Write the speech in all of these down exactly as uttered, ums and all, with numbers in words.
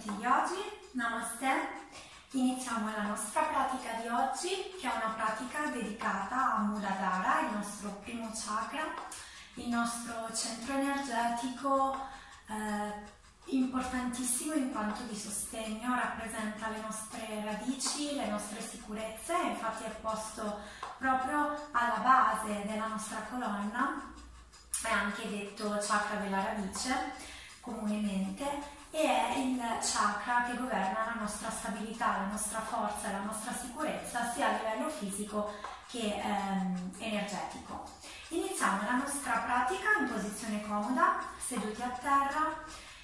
benvenuti oggi, namaste. Iniziamo la nostra pratica di oggi, che è una pratica dedicata a Muladhara, il nostro primo chakra, il nostro centro energetico eh, importantissimo in quanto di sostegno, rappresenta le nostre radici, le nostre sicurezze, infatti è posto proprio alla base della nostra colonna, è anche detto chakra della radice comunemente, e è il chakra che governa la nostra stabilità, la nostra forza, la nostra sicurezza sia a livello fisico che ehm, energetico. Iniziamo la nostra pratica in posizione comoda, seduti a terra,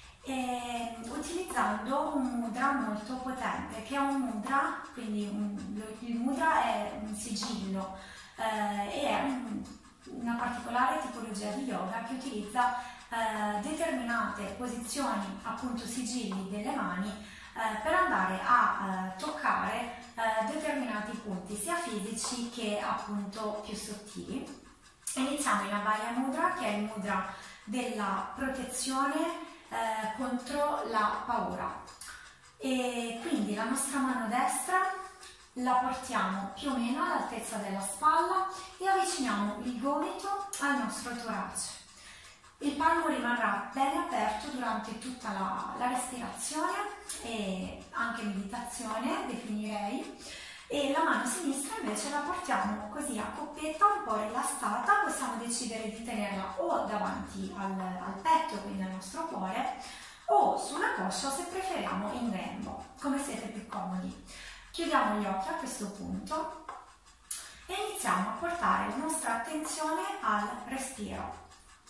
e utilizzando un mudra molto potente, che è un mudra, quindi un, il mudra è un sigillo eh, e è un, una particolare tipologia di yoga che utilizza Eh, determinate posizioni, appunto sigilli delle mani, eh, per andare a eh, toccare eh, determinati punti sia fisici che appunto più sottili. Iniziamo in Abhaya Mudra, che è il mudra della protezione eh, contro la paura, e quindi la nostra mano destra la portiamo più o meno all'altezza della spalla e avviciniamo il gomito al nostro torace. Il palmo rimarrà bene aperto durante tutta la, la respirazione e anche meditazione, definirei, e la mano sinistra invece la portiamo così a coppetta, un po' rilassata. Possiamo decidere di tenerla o davanti al, al petto, quindi al nostro cuore, o sulla coscia se preferiamo in grembo, come siete più comodi. Chiudiamo gli occhi a questo punto e iniziamo a portare la nostra attenzione al respiro.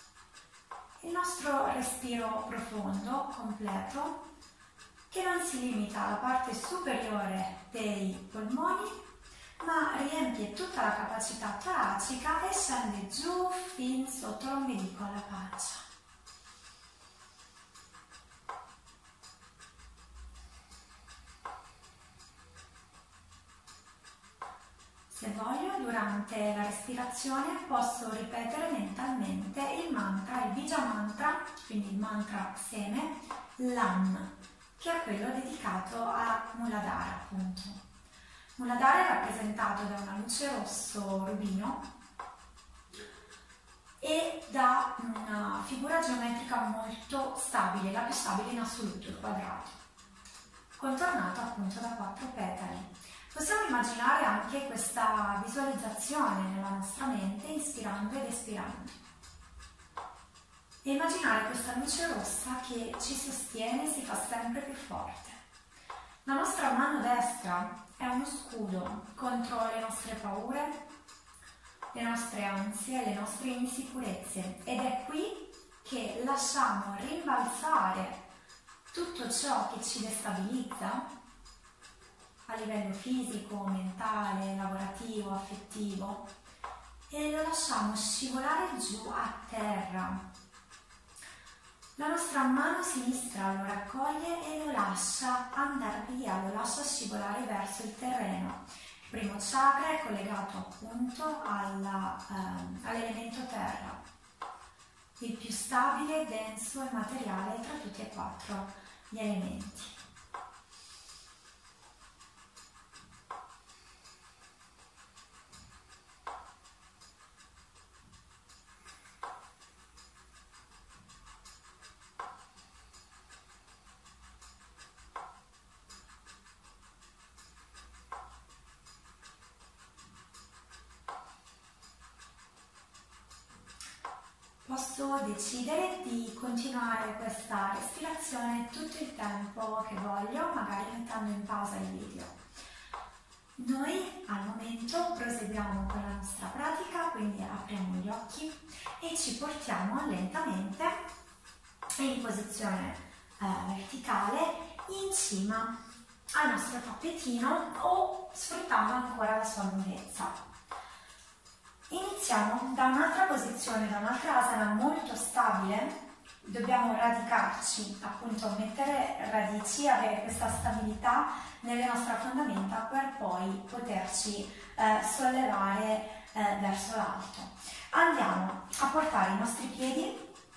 Il nostro respiro profondo, completo, che non si limita alla parte superiore dei polmoni, ma riempie tutta la capacità toracica e scende giù fin sotto l'ombelico alla pancia. Se voglio, durante la respirazione posso ripetere mentalmente il mantra, il Bija mantra, quindi il mantra seme, Lam, che è quello dedicato a Muladhara, appunto. Muladhara è rappresentato da una luce rosso rubino e da una figura geometrica molto stabile, la più stabile in assoluto, il quadrato, contornato appunto da quattro petali. Possiamo immaginare anche questa visualizzazione nella nostra mente, inspirando ed espirando. E immaginare questa luce rossa che ci sostiene e si fa sempre più forte. La nostra mano destra è uno scudo contro le nostre paure, le nostre ansie, le nostre insicurezze. Ed è qui che lasciamo rimbalzare tutto ciò che ci destabilizza, a livello fisico, mentale, lavorativo, affettivo, e lo lasciamo scivolare giù a terra. La nostra mano sinistra lo raccoglie e lo lascia andare via, lo lascia scivolare verso il terreno. Il primo chakra è collegato appunto alla, ehm, all'elemento terra, il più stabile, denso e materiale tra tutti e quattro gli elementi. Posso decidere di continuare questa respirazione tutto il tempo che voglio, magari mettendo in pausa il video. Noi al momento proseguiamo con la nostra pratica, quindi apriamo gli occhi e ci portiamo lentamente in posizione eh, verticale in cima al nostro tappetino o sfruttando ancora la sua lunghezza. Iniziamo da un'altra posizione, da un'altra asana molto stabile. Dobbiamo radicarci, appunto mettere radici, avere questa stabilità nelle nostre fondamenta per poi poterci eh, sollevare eh, verso l'alto. Andiamo a portare i nostri piedi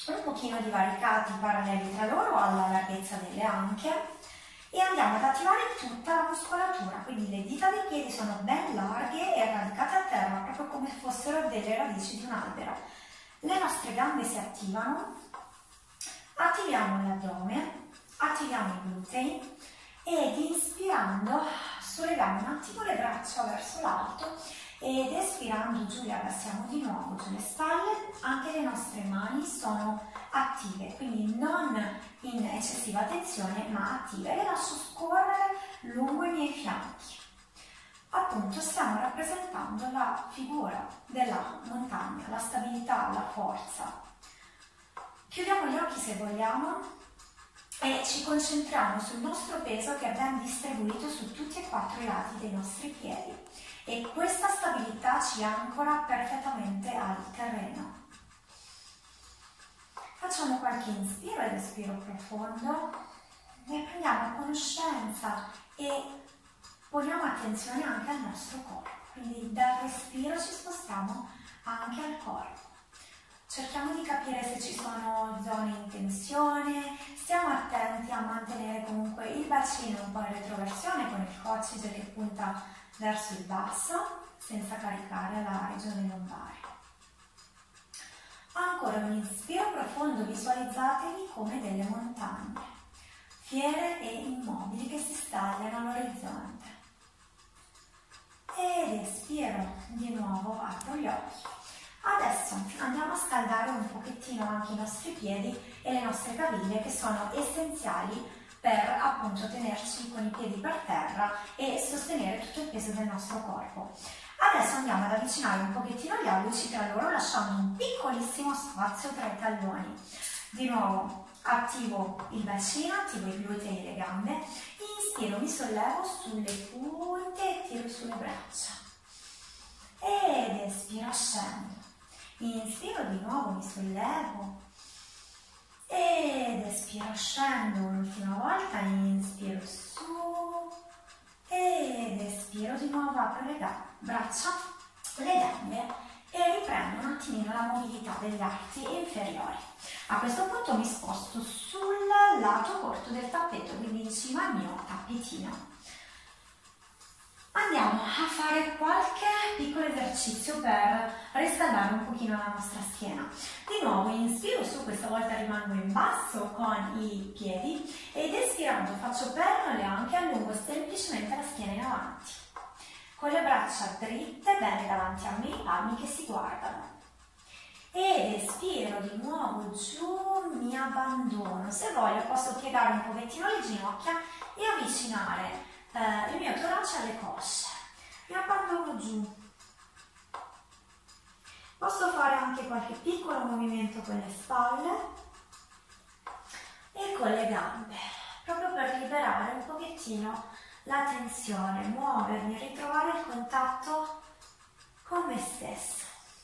un pochino divaricati, paralleli tra loro alla larghezza delle anche, e andiamo ad attivare tutta la muscolatura, quindi le dita dei piedi sono ben larghe e radicate a terra, proprio come fossero delle radici di un albero. Le nostre gambe si attivano, attiviamo l'addome, attiviamo i glutei ed inspirando solleviamo un attimo le braccia verso l'alto ed espirando giù le abbassiamo di nuovo giù le spalle. Anche le nostre mani sono attive, quindi non in eccessiva tensione ma attive. Le lascio scorrere lungo i miei fianchi. Appunto stiamo rappresentando la figura della montagna, la stabilità, la forza. Chiudiamo gli occhi se vogliamo e ci concentriamo sul nostro peso che è ben distribuito su tutti e quattro i lati dei nostri piedi, e questa stabilità ci ancora perfettamente al terreno. Facciamo qualche inspiro ed espiro profondo e prendiamo conoscenza e poniamo attenzione anche al nostro corpo, quindi dal respiro ci spostiamo anche al corpo. Cerchiamo di capire se ci sono zone in tensione, stiamo attenti a mantenere comunque il bacino un po' in retroversione con il coccige che punta verso il basso, senza caricare la regione lombare. Ancora un inspiro profondo, visualizzatevi come delle montagne, fiere e immobili che si stagliano all'orizzonte. Ed espiro, di nuovo apro gli occhi. Adesso andiamo a scaldare un pochettino anche i nostri piedi e le nostre caviglie, che sono essenziali per appunto tenerci con i piedi per terra e sostenere tutto il peso del nostro corpo. Adesso andiamo ad avvicinare un pochettino gli alluci tra loro, lasciando un piccolissimo spazio tra i talloni. Di nuovo attivo il bacino, attivo i glutei e le gambe, inspiro, mi sollevo sulle punte e tiro sulle braccia ed espiro, scendo. Inspiro, di nuovo mi sollevo ed espiro, scendo un'ultima volta, inspiro su ed espiro, di nuovo apro le braccia, le gambe e riprendo un attimino la mobilità degli arti inferiori. A questo punto mi sposto sul lato corto del tappeto, quindi in cima al mio tappetino. Andiamo a fare qualche piccolo esercizio per riscaldare un pochino la nostra schiena. Di nuovo inspiro su, questa volta rimango in basso con i piedi ed espirando faccio pernole anche, allungo semplicemente la schiena in avanti. Con le braccia dritte, bene davanti a me, i palmi che si guardano. Ed espiro di nuovo giù, mi abbandono. Se voglio posso piegare un pochettino le ginocchia e avvicinare Eh, il mio torace alle cosce, mi abbandono giù. Posso fare anche qualche piccolo movimento con le spalle e con le gambe, proprio per liberare un pochettino la tensione, muovermi, ritrovare il contatto con me stesso.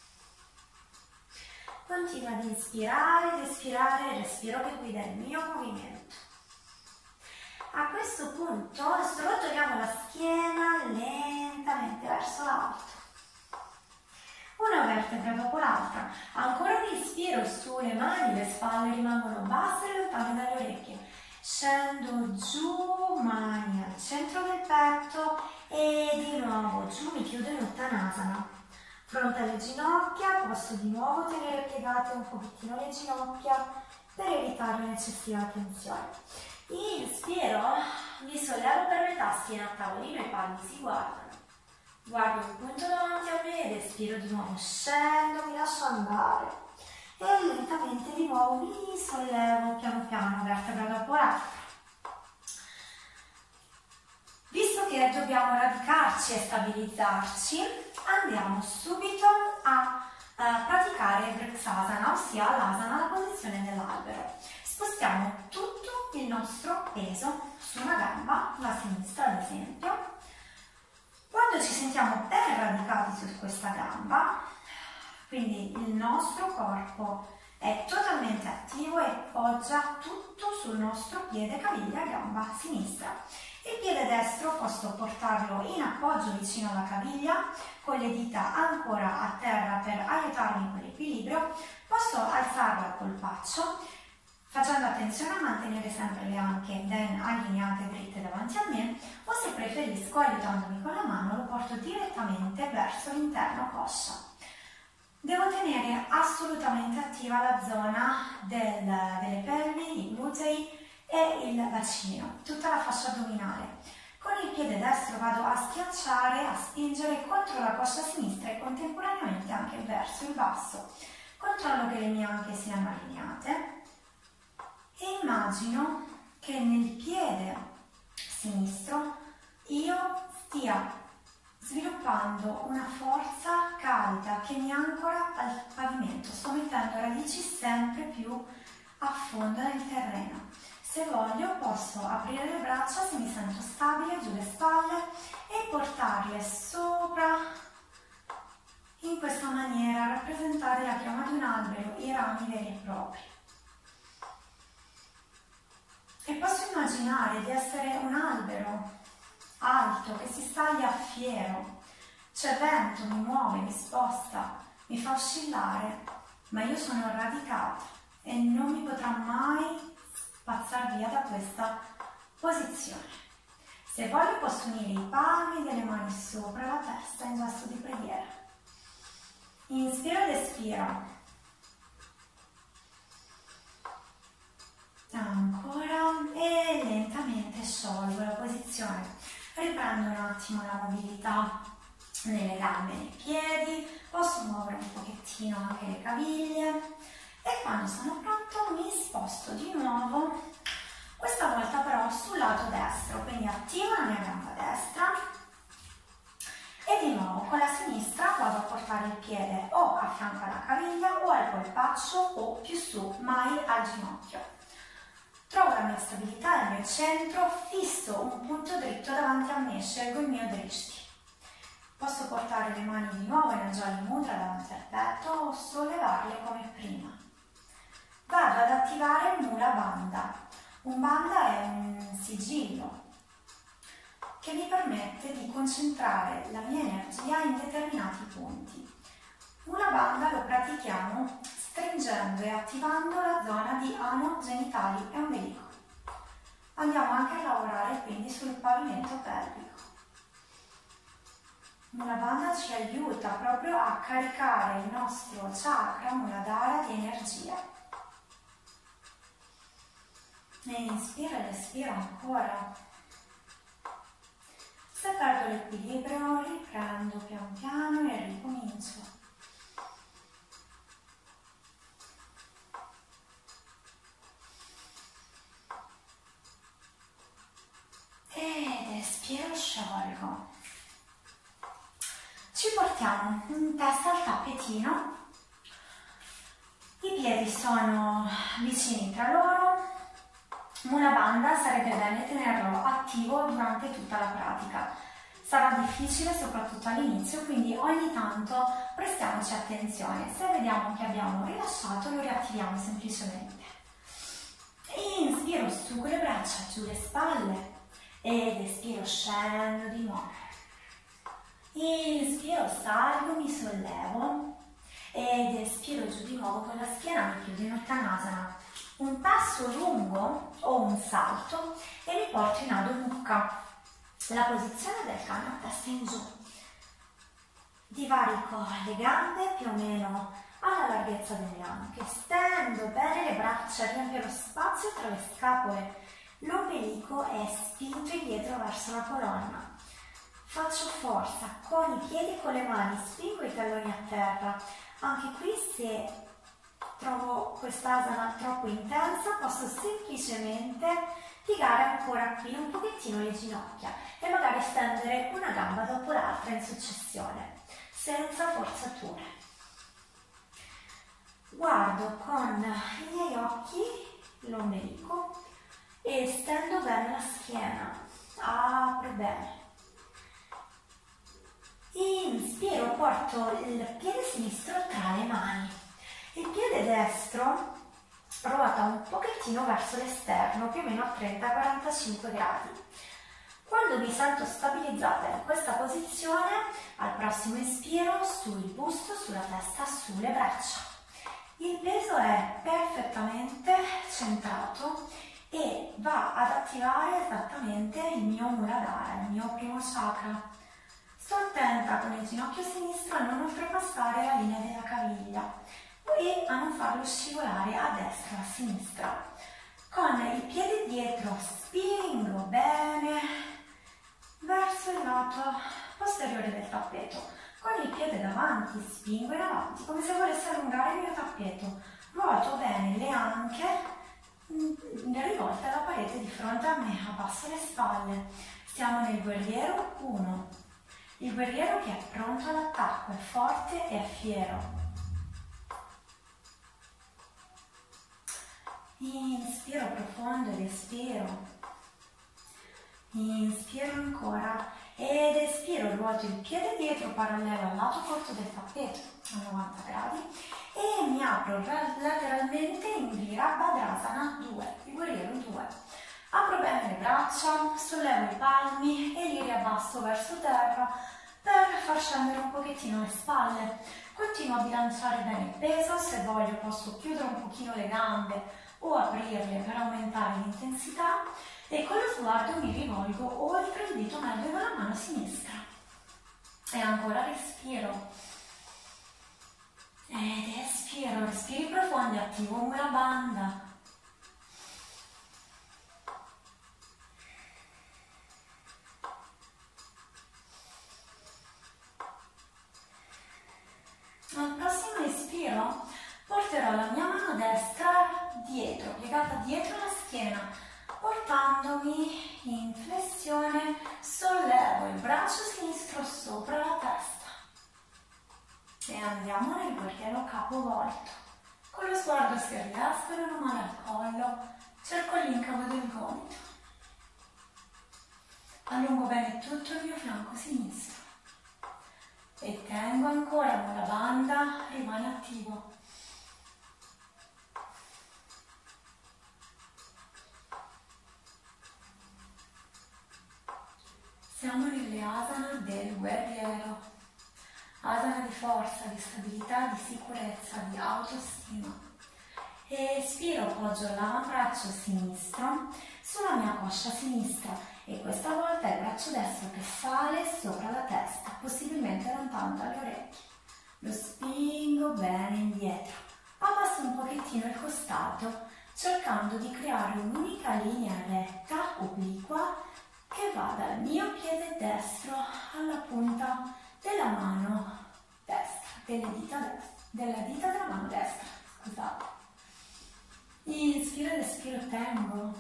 Continuo ad inspirare ed espirare il respiro che guida il mio movimento. A questo punto srotoliamo la schiena lentamente verso l'alto, una vertebra dopo l'altra. Ancora un ispiro sulle mani, le spalle rimangono basse e lontane dalle orecchie. Scendo giù, mani al centro del petto e di nuovo giù, mi chiudo in Uttanasana. Fronte alle ginocchia, posso di nuovo tenere piegate un pochettino le ginocchia per evitare un'eccessiva tensione. Inspiro, mi sollevo per metà, schiena a tavolino, i palmi si guardano. Guardo un punto davanti a me ed espiro di nuovo, scendo, mi lascio andare. E lentamente di nuovo mi sollevo piano piano, vertebra dopo l'altra. Visto che dobbiamo radicarci e stabilizzarci, andiamo subito a uh, praticare Vrksasana, ossia l'asana, la posizione dell'albero. Spostiamo tutto il nostro peso su una gamba, la sinistra ad esempio. Quando ci sentiamo ben radicati su questa gamba, quindi il nostro corpo è totalmente attivo e poggia tutto sul nostro piede, caviglia, gamba sinistra. Il piede destro posso portarlo in appoggio vicino alla caviglia, con le dita ancora a terra per aiutarmi con l'equilibrio. Posso Posso alzarla al polpaccio, facendo attenzione a mantenere sempre le anche ben allineate dritte davanti a me, o se preferisco, aiutandomi con la mano, lo porto direttamente verso l'interno coscia. Devo tenere assolutamente attiva la zona del, delle pelvi, i glutei e il bacino, tutta la fascia addominale. Con il piede destro vado a schiacciare, a spingere contro la coscia sinistra e contemporaneamente anche verso il basso. Controllo che le mie anche siano allineate. E immagino che nel piede sinistro io stia sviluppando una forza calda che mi ancora al pavimento. Sto mettendo radici sempre più a fondo nel terreno. Se voglio posso aprire le braccia se mi sento stabile giù le spalle e portarle sopra in questa maniera, a rappresentare la chioma di un albero, i rami veri e propri. E posso immaginare di essere un albero alto che si staglia a fiero, c'è vento, mi muove, mi sposta, mi fa oscillare, ma io sono radicata e non mi potrà mai spazzare via da questa posizione. Se voglio posso unire i palmi delle mani sopra la testa in gesto di preghiera. Inspiro ed espiro. Ancora e lentamente sciolgo la posizione. Riprendo un attimo la mobilità nelle gambe e nei piedi, posso muovere un pochettino anche le caviglie e quando sono pronto mi sposto di nuovo, questa volta però sul lato destro, quindi attivo la mia gamba destra e di nuovo con la sinistra vado a portare il piede o a fianco alla caviglia o al polpaccio o più su, mai al ginocchio. Trovo la mia stabilità, il mio centro, fisso un punto dritto davanti a me, scelgo il mio drishti. Posso portare le mani di nuovo in Anjali Mudra davanti al petto o sollevarle come prima. Vado ad attivare il Mula Bandha. Un bandha è un sigillo che mi permette di concentrare la mia energia in determinati punti. Mula Bandha lo pratichiamo stringendo e attivando la zona di ano, genitali e ombelico. Andiamo anche a lavorare quindi sul pavimento pelvico. Mula Bandha ci aiuta proprio a caricare il nostro chakra Muladhara di energia. E inspiro ed espiro ancora. Se perdo l'equilibrio riprendo pian piano e ricomincio. Ed espiro, sciolgo. Ci portiamo in testa al tappetino. I piedi sono vicini tra loro. Mula Bandha sarebbe bene tenerlo attivo durante tutta la pratica. Sarà difficile soprattutto all'inizio, quindi ogni tanto prestiamoci attenzione. Se vediamo che abbiamo rilasciato, lo riattiviamo semplicemente. Inspiro su con le braccia, giù le spalle. Ed espiro, scendo di nuovo. Inspiro, salgo, mi sollevo. Ed espiro giù di nuovo con la schiena, mi chiudo in Uttanasana. Un passo lungo o un salto e mi porto in Adho Mukha, la posizione del cane a testa in giù. Divarico le gambe più o meno alla larghezza delle anche, stendo bene le braccia, riempio lo spazio tra le scapole, l'ombelico è spinto indietro verso la colonna. Faccio forza con i piedi e con le mani, spingo i talloni a terra. Anche qui, se trovo quest'asana troppo intensa, posso semplicemente piegare ancora qui un pochettino le ginocchia e magari stendere una gamba dopo l'altra in successione, senza forzature. Guardo con i miei occhi l'ombelico e stendo bene la schiena, apro bene. Inspiro, porto il piede sinistro tra le mani. Il piede destro ruota un pochettino verso l'esterno, più o meno a trenta quarantacinque gradi. Quando mi sento stabilizzata in questa posizione, al prossimo inspiro sul busto, sulla testa, sulle braccia. Il peso è perfettamente centrato e va ad attivare esattamente il mio Muladhara, il mio primo chakra. Sto attenta con il ginocchio sinistro a non oltrepassare la linea della caviglia e a non farlo scivolare a destra o a sinistra. Con il piede dietro spingo bene verso il lato posteriore del tappeto. Con il piede davanti spingo in avanti come se volessi allungare il mio tappeto. Ruoto bene le anche rivolte alla parete di fronte a me, abbasso le spalle. Siamo nel guerriero uno. Il guerriero che è pronto all'attacco, è forte e è fiero. Inspiro profondo ed espiro. Inspiro ancora ed espiro, ruoto il piede dietro parallelo al lato corto del tappeto a novanta gradi e mi apro lateralmente in Virabhadrasana due, il guerriero due. Apro bene le braccia, sollevo i palmi e li riabbasso verso terra per far scendere un pochettino le spalle. Continuo a bilanciare bene il peso, se voglio posso chiudere un pochino le gambe o aprirle per aumentare l'intensità e con lo sguardo mi rivolgo oltre il dito medio della mano sinistra. E ancora respiro. Ed espiro, respiri profondi, attivo Mula Bandha. Al prossimo respiro porterò la mia mano destra dietro, piegata dietro la schiena, portandomi in flessione, sollevo il braccio sinistro sopra la testa e andiamo nel guerriero capovolto. Con lo sguardo si rilasciano le mani al collo, cerco l'incavo del gomito, allungo bene tutto il mio fianco sinistro e tengo ancora Mula Bandha, rimane attivo. Siamo nelle asana del guerriero, asana di forza, di stabilità, di sicurezza, di autostima. E espiro, poggio l'avambraccio sinistro sulla mia coscia sinistra e questa volta è il braccio destro che sale sopra la testa, possibilmente lontano dalle orecchie. Lo spingo bene indietro, abbasso un pochettino il costato, cercando di creare un'unica linea retta, obliqua, che va dal mio piede destro alla punta della mano destra, delle dita destra, della dita della mano destra, scusate. Inspiro ed espiro, tengo.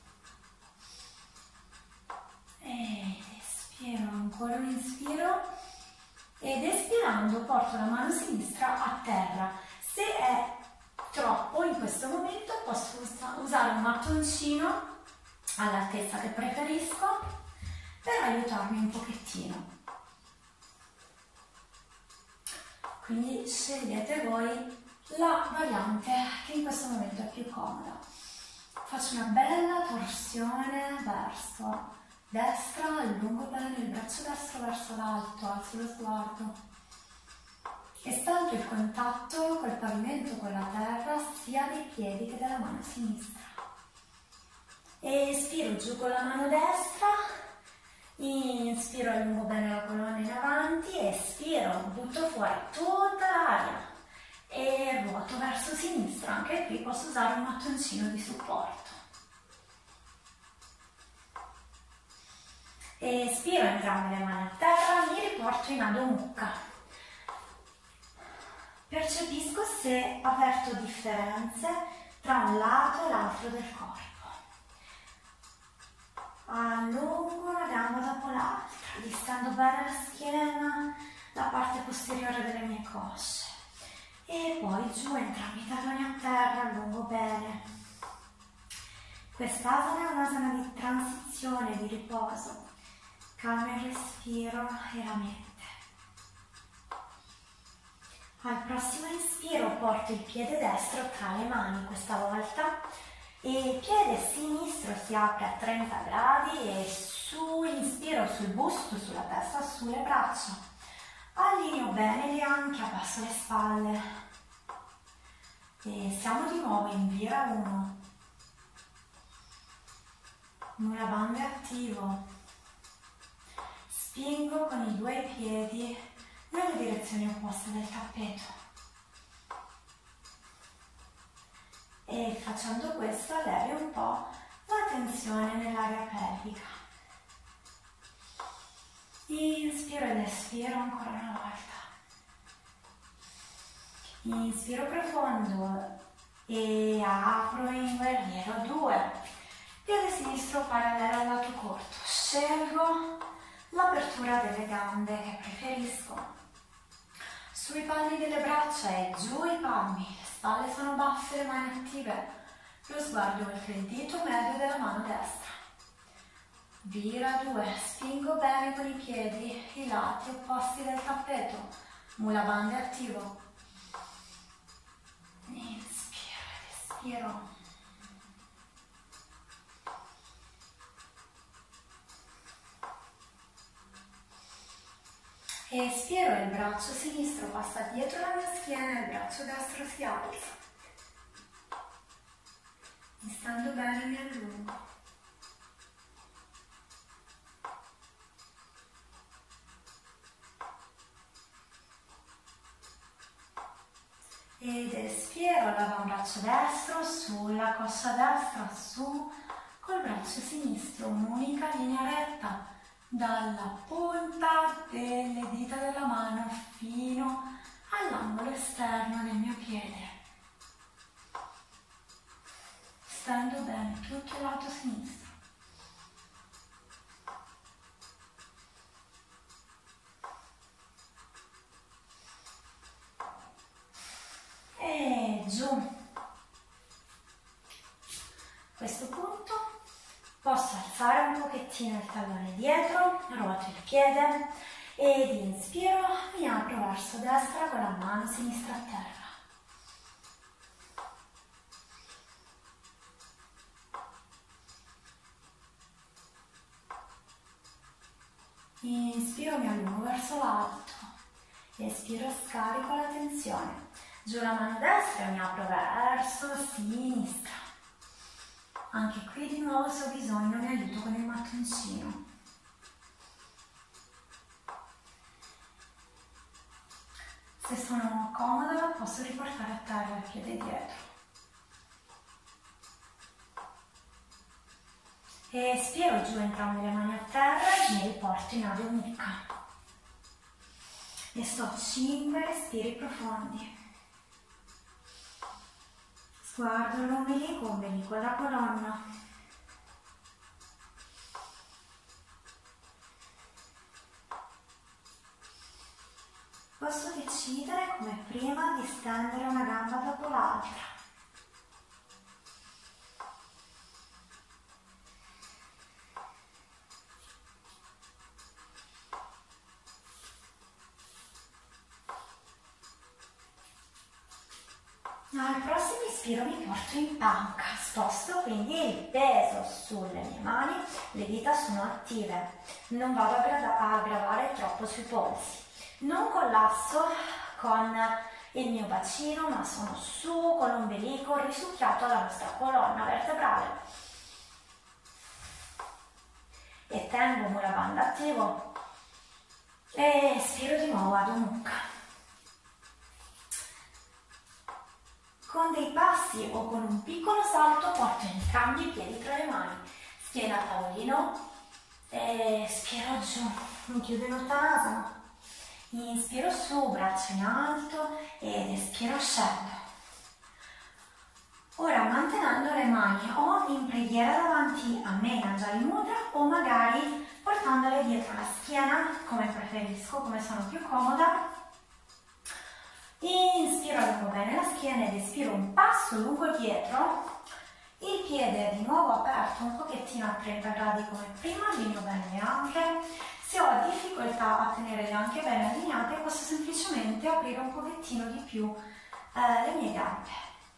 Ed espiro, ancora un inspiro. Ed espirando porto la mano sinistra a terra. Se è troppo in questo momento posso usare un mattoncino all'altezza che preferisco per aiutarmi un pochettino. Quindi scegliete voi la variante che in questo momento è più comoda. Faccio una bella torsione verso destra, allungo bene il braccio destro verso l'alto, alzo lo sguardo e stando il contatto col pavimento, con la terra, sia dei piedi che della mano sinistra. Espiro giù con la mano destra, inspiro, allungo bene la colonna in avanti, espiro, butto fuori tutta l'aria e ruoto verso sinistra. Anche qui posso usare un mattoncino di supporto. Espiro, entrambe le mani a terra, mi riporto in Adho Mukha. Percepisco se avverto differenze tra un lato e l'altro del corpo. Allungo una gamba dopo l'altra, distendo bene la schiena, la parte posteriore delle mie cosce. E poi giù, entrambi i talloni a terra, allungo bene. Quest'asana è un'asana di transizione, di riposo. Calma il respiro e la mente. Al prossimo inspiro porto il piede destro tra le mani questa volta e il piede sinistro si apre a trenta gradi e su, inspiro sul busto, sulla testa, sulle braccia. Allineo bene le anche, abbasso le spalle. E siamo di nuovo in vira uno. Mula bandha attivo. Spingo con i due piedi nelle direzioni opposte del tappeto. E facendo questo allevi un po' la tensione nell'area pelvica. Inspiro ed espiro ancora una volta. Inspiro profondo e apro in guerriero due. Piede sinistro parallelo al lato corto. Scelgo l'apertura delle gambe che preferisco. Sui palmi delle braccia e giù i palmi. Le spalle sono basse, le mani attive. Lo sguardo oltre il dito medio della mano destra. Vira due. Spingo bene con i piedi i lati opposti del tappeto. Mula bandha attivo. Inspiro ed espiro. Espiro, il braccio sinistro passa dietro la mia schiena e il braccio destro si alza. E stando bene mi allungo. Ed espiro, l'avambraccio destro sulla coscia destra, su col braccio sinistro, un'unica linea retta dalla punta delle dita della mano fino all'angolo esterno del mio piede. Stendo bene tutto il lato sinistro. E giù. A questo punto posso alzare un pochettino il tallone dietro, ruoto il piede ed inspiro, mi apro verso destra con la mano sinistra a terra. Inspiro, mi allungo verso l'alto. Espiro, scarico la tensione. Giù la mano destra e mi apro verso sinistra. Anche qui di nuovo, se ho bisogno, mi aiuto con il mattoncino. Se sono comoda posso riportare a terra il piede dietro. E espiro, giù entrambe le mani a terra e mi riporto in Adho Mukha. E sto cinque respiri profondi. Sguardo l'ombelico, ombelico alla colonna. Posso decidere, come prima, di stendere una gamba dopo l'altra. Al prossimo ispiro mi porto in panca, sposto quindi il peso sulle mie mani, le dita sono attive, non vado a, a gravare troppo sui polsi, non collasso con il mio bacino ma sono su con l'ombelico risucchiato alla nostra colonna vertebrale e tengo Mula bandha attivo e espiro di nuovo Adho Mukha. Con dei passi o con un piccolo salto porto entrambi i piedi tra le mani, schiena a tavolino, espiro giù, mi chiudo in Uttanasana, inspiro su, braccia in alto ed espiro scendo. Ora mantenendo le mani o in preghiera davanti a me in Anjali Mudra o magari portandole dietro la schiena, come preferisco, come sono più comoda. Inspiro, allungo bene la schiena ed espiro un passo lungo dietro, il piede è di nuovo aperto un pochettino a trenta gradi come prima, allineo bene le anche. Se ho difficoltà a tenere le anche bene allineate posso semplicemente aprire un pochettino di più eh, le mie gambe.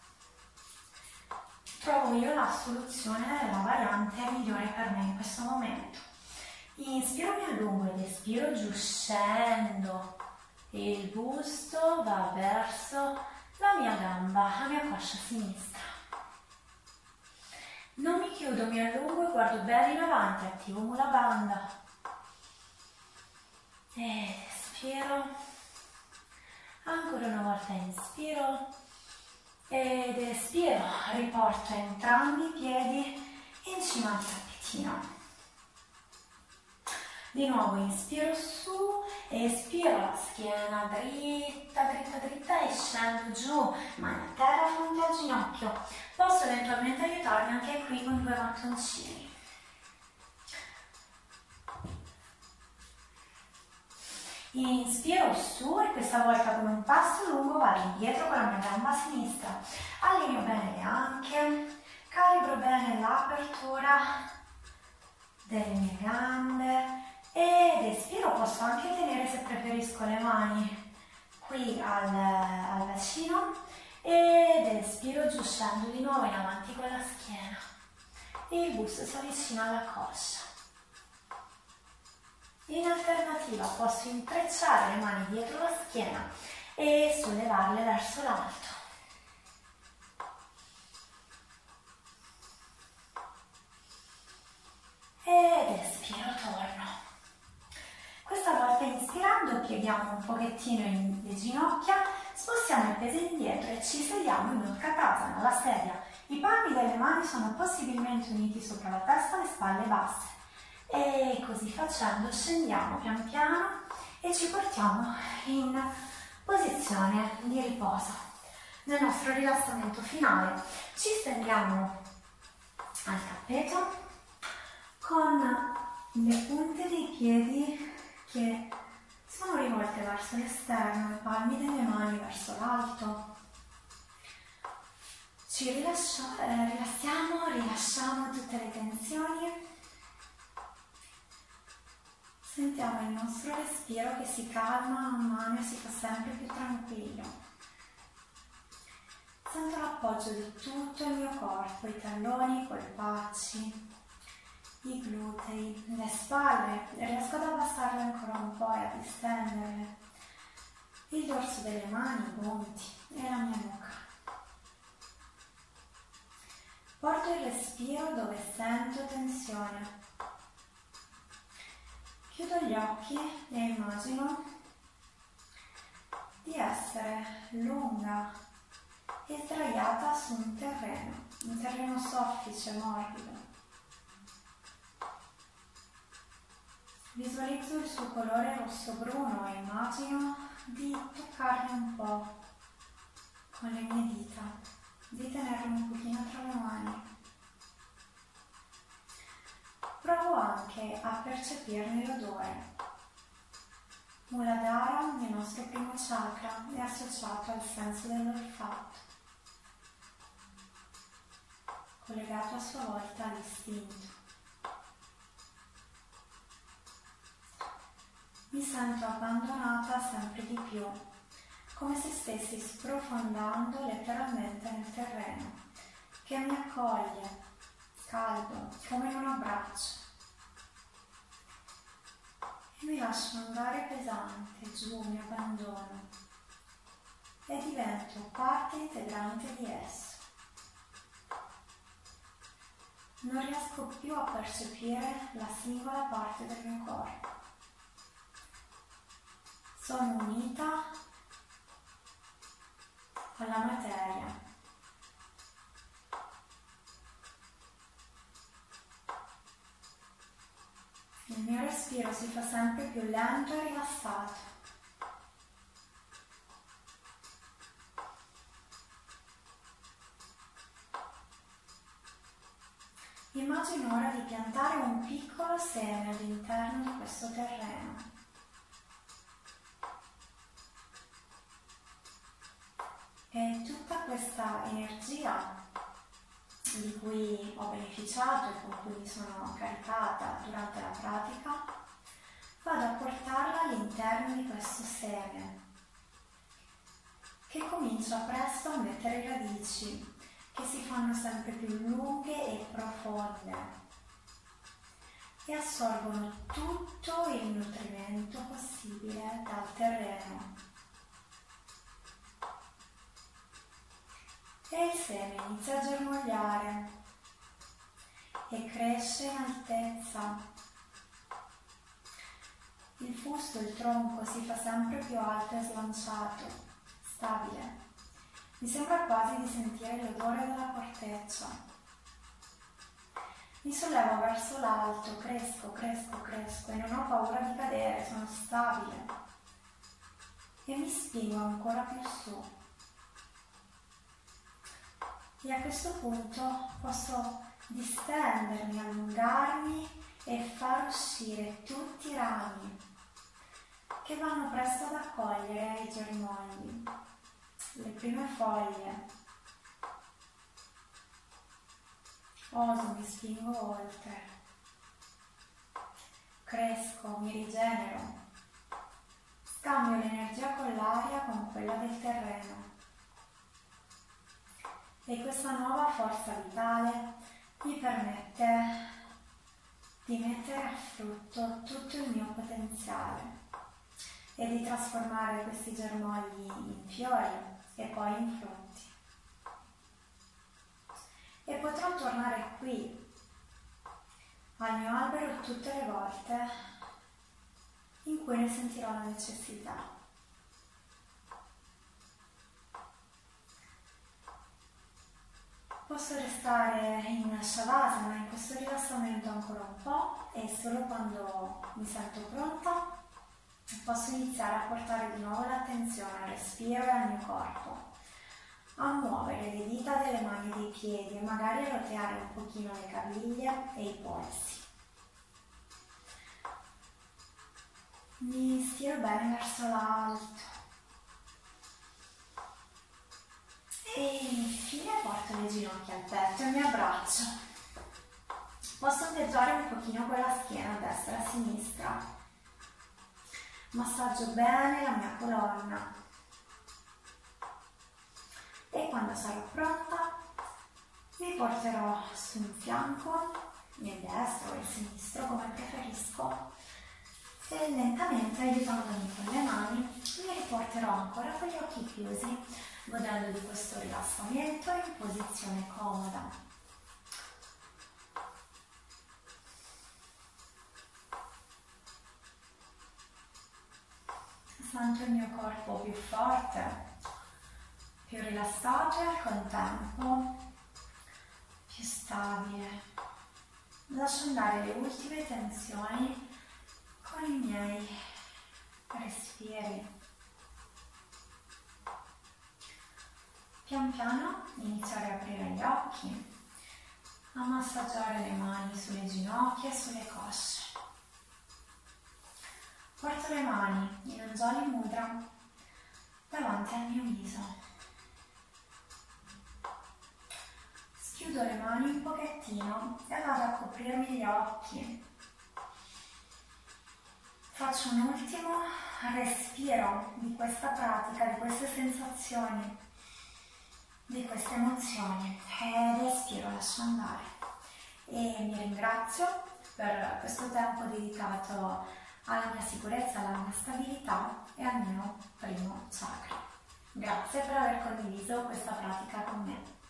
Trovo io la soluzione, la variante migliore per me in questo momento. Inspiro, mi allungo ed espiro giù, scendo. Il busto va verso la mia gamba, la mia coscia sinistra. Non mi chiudo, mi allungo e guardo bene in avanti, attivo Mula Bandha. Ed espiro. Ancora una volta inspiro. Ed espiro. Riporto entrambi i piedi in cima al tappetino. Di nuovo inspiro su, espiro la schiena dritta, dritta, dritta e scendo giù, mani a terra, fronte al ginocchio. Posso eventualmente aiutarmi anche qui con due mattoncini. Inspiro su e questa volta con un passo lungo vado indietro con la mia gamba sinistra. Allineo bene le anche, calibro bene l'apertura delle mie gambe. Ed espiro, posso anche tenere, se preferisco, le mani qui al, al bacino ed espiro giù, scendo di nuovo in avanti con la schiena, il busto si avvicina alla coscia. In alternativa posso intrecciare le mani dietro la schiena e sollevarle verso l'alto. Ed espiro, torno. Questa volta inspirando pieghiamo un pochettino le ginocchia, spostiamo il peso indietro e ci sediamo in Utkatasana, la sedia. I palmi delle mani sono possibilmente uniti sopra la testa, le spalle basse. E così facendo scendiamo pian piano e ci portiamo in posizione di riposo. Nel nostro rilassamento finale ci stendiamo al tappeto con le punte dei piedi che sono rivolte verso l'esterno, i palmi delle mani verso l'alto. Ci rilascia, eh, rilassiamo, rilasciamo tutte le tensioni. Sentiamo il nostro respiro che si calma man mano e si fa sempre più tranquillo. Sento l'appoggio di tutto il mio corpo, i talloni, i polpacci, i glutei, le spalle, riesco ad abbassarle ancora un po' e a distenderle, il dorso delle mani, i gomiti e la mia nuca. Porto il respiro dove sento tensione. Chiudo gli occhi e immagino di essere lunga e sdraiata su un terreno, un terreno soffice, morbido. Visualizzo il suo colore rosso-bruno e immagino di toccarne un po' con le mie dita, di tenerlo un pochino tra le mani. Provo anche a percepirne l'odore. Muladhara, il nostro primo chakra, è associato al senso dell'olfatto, collegato a sua volta all'istinto. Mi sento abbandonata sempre di più, come se stessi sprofondando letteralmente nel terreno, che mi accoglie, caldo, come in un abbraccio. E mi lascio andare pesante, giù, mi abbandono e divento parte integrante di esso. Non riesco più a percepire la singola parte del mio corpo. Sono unita alla materia. Il mio respiro si fa sempre più lento e rilassato. Immagino ora di piantare un piccolo seme all'interno di questo terreno. E tutta questa energia di cui ho beneficiato e con cui mi sono caricata durante la pratica, vado a portarla all'interno di questo seme, che comincia presto a mettere radici, che si fanno sempre più lunghe e profonde e assorbono tutto il nutrimento possibile dal terreno. e il seme inizia a germogliare e cresce in altezza. Il fusto, il tronco si fa sempre più alto e slanciato, stabile. Mi sembra quasi di sentire l'odore della corteccia. Mi sollevo verso l'alto, cresco, cresco, cresco e non ho paura di cadere, sono stabile. E mi spingo ancora più su. E a questo punto posso distendermi, allungarmi e far uscire tutti i rami che vanno presto ad accogliere i germogli, le prime foglie. Oso, mi spingo oltre, cresco, mi rigenero, scambio l'energia con l'aria con quella del terreno. E questa nuova forza vitale mi permette di mettere a frutto tutto il mio potenziale e di trasformare questi germogli in fiori e poi in frutti. E potrò tornare qui, al mio albero, tutte le volte in cui ne sentirò la necessità. Posso restare in Shavasana, in questo rilassamento ancora un po', e solo quando mi sento pronta posso iniziare a portare di nuovo l'attenzione al respiro e al mio corpo, a muovere le dita delle mani e dei piedi e magari a roteare un pochino le caviglie e i polsi. Mi stiro bene verso l'alto. E infine porto le ginocchia al petto e mi abbraccio. Posso ondeggiare un pochino con la schiena a destra e a sinistra. Massaggio bene la mia colonna. E quando sarò pronta mi porterò su un fianco, il destro o il sinistro, come preferisco, e lentamente, aiutandomi con le mani, mi riporterò ancora con gli occhi chiusi, godendo di questo rilassamento in posizione comoda. Sento il mio corpo più forte, più rilassato e al contempo più stabile. Lascio andare le ultime tensioni con i miei respiri. Pian piano inizio a riaprire gli occhi, a massaggiare le mani sulle ginocchia e sulle cosce. Porto le mani in Anjali Mudra davanti al mio viso. Schiudo le mani un pochettino e vado a coprirmi gli occhi. Faccio un ultimo respiro di questa pratica, di queste sensazioni, di queste emozioni, ed espiro, lascio andare. E mi ringrazio per questo tempo dedicato alla mia sicurezza, alla mia stabilità e al mio primo chakra. Grazie per aver condiviso questa pratica con me.